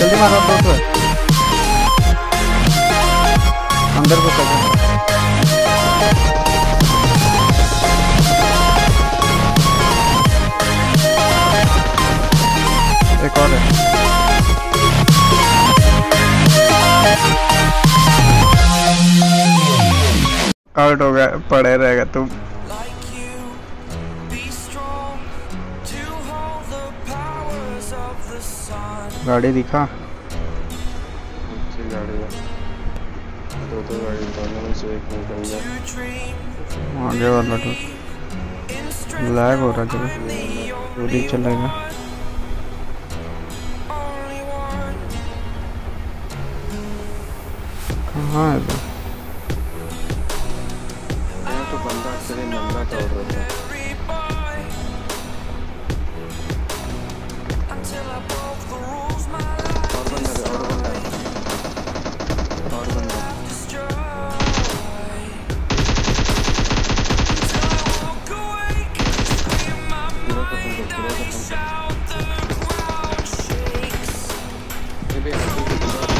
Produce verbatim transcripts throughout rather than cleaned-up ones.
जल्दी मारो दो तो अंदर को कर एक और है आउट हो गया पड़े रहेगा तुम गाड़ी दिखा गाड़ी है दो दो गाड़ी दोनों में से एक निकल गया आगे वाला तो लैग हो रहा है गोली चलेगा कहाँ है तो तो बंदा तेरे नंदा का उड़ रहा है और बंदा और बंदा और बंदा पूरा खत्म कर पूरा खत्म कर ये भी हल्की की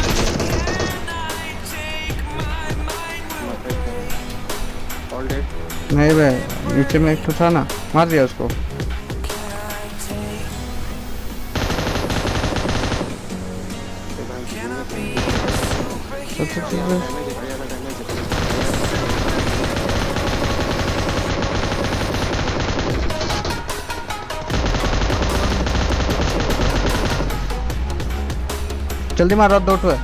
ऑल डे नहीं भाई नीचे में एक तो था ना मार दिया उसको सबसे चीज़ जल्दी मारो दो तो है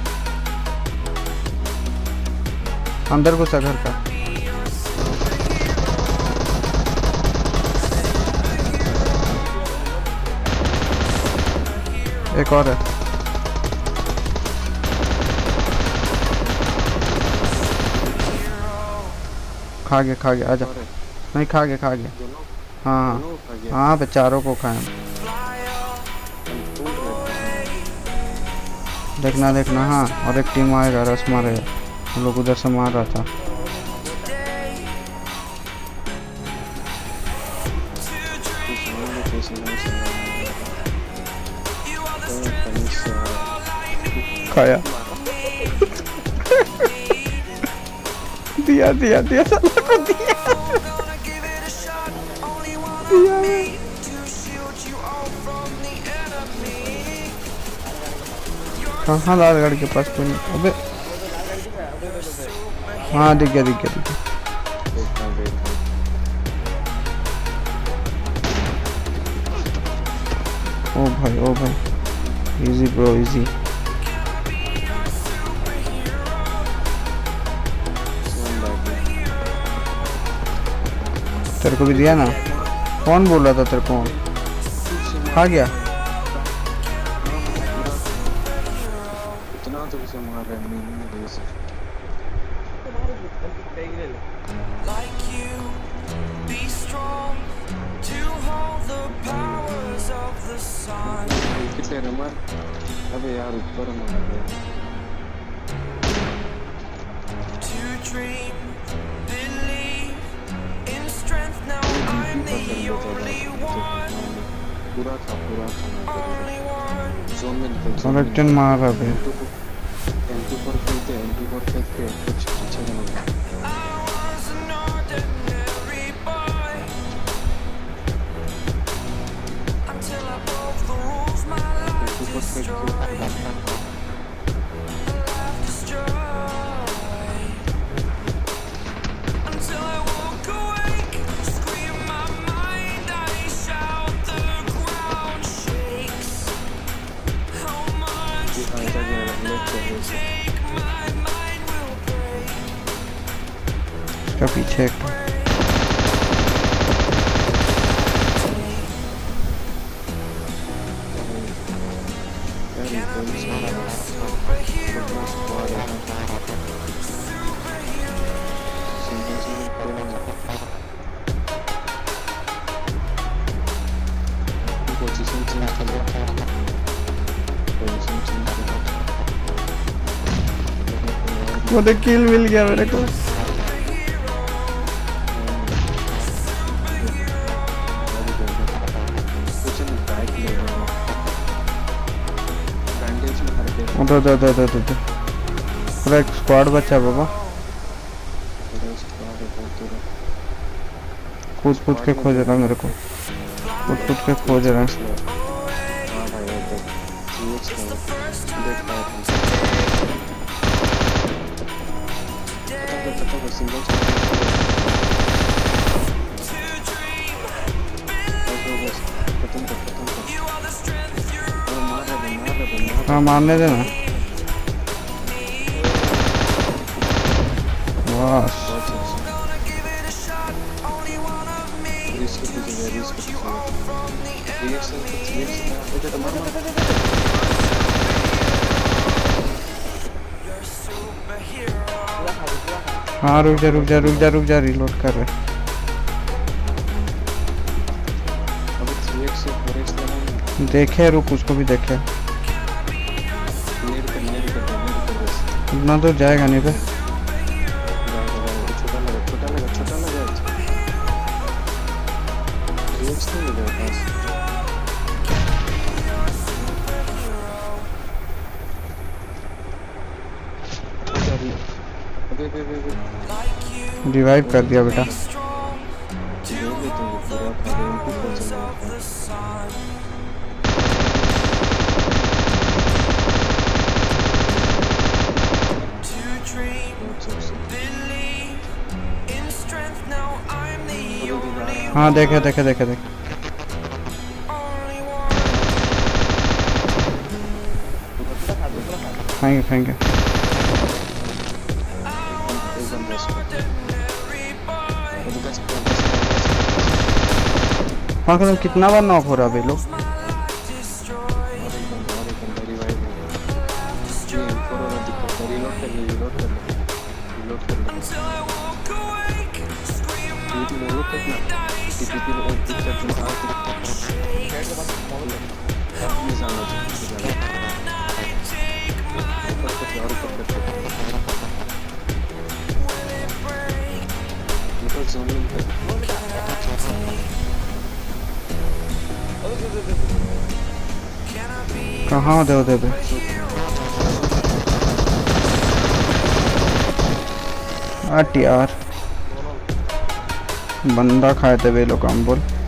अंदर घुसा घर का एक और है खा गया खा गया आजा नहीं खा गया खा गया हाँ हाँ पे चारों को खाए देखना देखना हाँ और एक टीम आएगा रस मारेगा हम लोग उधर से मार रहा था खाया दिया दिया दिया साला को दिया दिया कहाँ लालगढ़ के पास कोई नहीं अबे हाँ दिख गया दिख गया दिख गया ओ भाई ओ भाई इजी ब्रो इजी तेरे को भी दिया ना कौन बोल रहा था तेरे को खा गया इतना तो उसे मार रहा है नहीं देश कितने रमर अबे यार ऊपर मार रहा है पूरा था पूरा था जोन में निकल कनेक्शन मार रहा है एम टू फोर खेलते एम टू फोर खेलते कुछ अच्छा नहीं होगा इसका पीछे एक वो देख किल मिल गया मेरे को बैंडेज में दो दो दो दो दो दो पूरा एक स्क्वाड बचा है बाबा। पूरा स्क्वाड है बहुत दूर। कूद कूद के खोज रहा मेरे को, कूद कूद के खोज रहा है। हाँ भाई वो देख नीच है देख पाया था। पता कर पता कर सिंगल बस खत्म कर खत्म कर। अरे मार रहे मार रहे मार। हाँ मारने देना। वाह रिस्क की जगह रिस्क की जगह रिएक्शन रिएक्शन इधर मार मार। हाँ रुक जा रुक जा रुक जा रुक जा रिलोड कर रहे। अबे थ्री एक्स से फोर एक्स लेना देखे रुक उसको भी देखे। नेड कर नेड कर नेड कर बस। इतना तो जाएगा नहीं बे। छोटा लगा छोटा लगा छोटा लगा थ्री एक्स नहीं लगा पास। अबे अबे अबे रिवाइव कर दिया बेटा। हाँ देखे देखे देखे देखे। खाएंगे खाएंगे। हाँ तो कितना बार नॉक हो रहा है लोग। कहाँ दे दे बे। अट यार बंदा खाए थे वे लोग हम बोल।